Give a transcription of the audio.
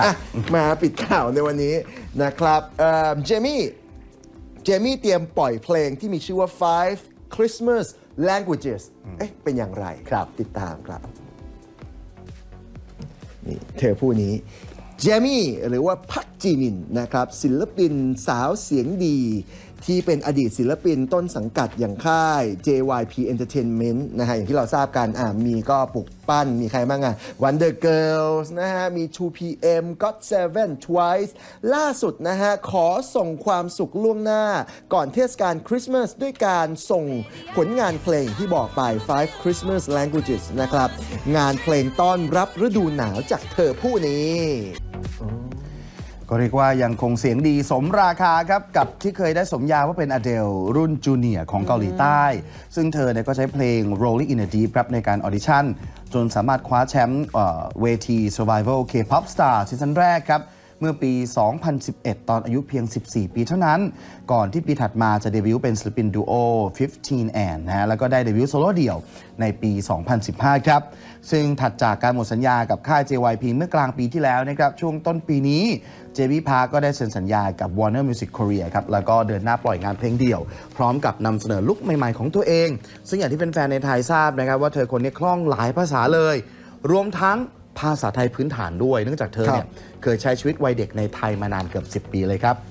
มาปิดข่าวในวันนี้นะครับเจมี่เตรียมปล่อยเพลงที่มีชื่อว่า Five Christmas Languages เป็นอย่างไรครับติดตามครับนี่เธอผู้นี้เจมี่หรือว่าพักจีมินนะครับศิลปินสาวเสียงดีที่เป็นอดีตศิลปินต้นสังกัดอย่างค่าย JYP Entertainment นะฮะอย่างที่เราทราบกันมีก็ปลุกปั้นมีใครบ้างWonder Girls นะฮะมี 2PM GOT7 Twice ล่าสุดนะฮะขอส่งความสุขล่วงหน้าก่อนเทศกาลคริสต์มาสด้วยการส่งผลงานเพลงที่บอกไป Five Christmas Languages นะครับงานเพลงต้อนรับฤดูหนาวจากเธอผู้นี้ก็เรียกว่ายังคงเสียงดีสมราคาครับกับที่เคยได้สมญาว่าเป็นอเดลรุ่นจูเนียร์ของเกาหลีใต้ซึ่งเธอเนี่ยก็ใช้เพลง Rolling in the Deep ครับในการออดิชั่นจนสามารถคว้าแชมป์เวที Survival K-pop Star ซีซั่นแรกครับเมื่อปี 2011 ตอนอายุเพียง 14 ปีเท่านั้นก่อนที่ปีถัดมาจะเดบิวต์เป็นศิลปินดูโอ 15 and นะฮะแล้วก็ได้เดบิวต์โซโล่เดี่ยวในปี 2015 ครับซึ่งถัดจากการหมดสัญญากับค่าย JYP เมื่อกลางปีที่แล้วนะครับช่วงต้นปีนี้เจมี่พาร์คก็ได้เซ็นสัญญากับ Warner Music Korea ครับแล้วก็เดินหน้าปล่อยงานเพลงเดี่ยวพร้อมกับนำเสนอลุคใหม่ๆของตัวเองซึ่งอย่างที่แฟนๆในไทยทราบนะครับว่าเธอคนนี้คล่องหลายภาษาเลยรวมทั้งภาษาไทยพื้นฐานด้วยเนื่องจากเธอเนี่ยเคยใช้ชีวิตวัยเด็กในไทยมานานเกือบ 10 ปีเลยครับ